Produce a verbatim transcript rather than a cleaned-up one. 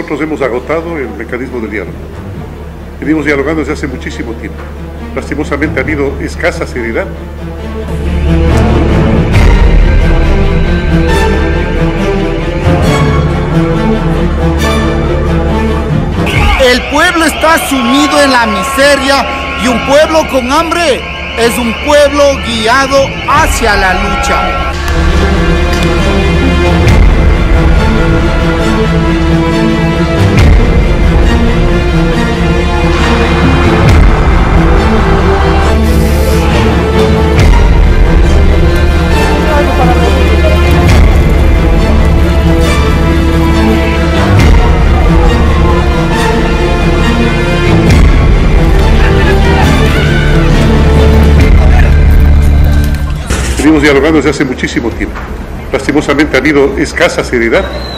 nosotros hemos agotado el mecanismo del diálogo. Venimos dialogando desde hace muchísimo tiempo. Lastimosamente ha habido escasa seriedad. El pueblo está sumido en la miseria y un pueblo con hambre es un pueblo guiado hacia la lucha. Venimos dialogando desde hace muchísimo tiempo. Lastimosamente ha habido escasa seriedad.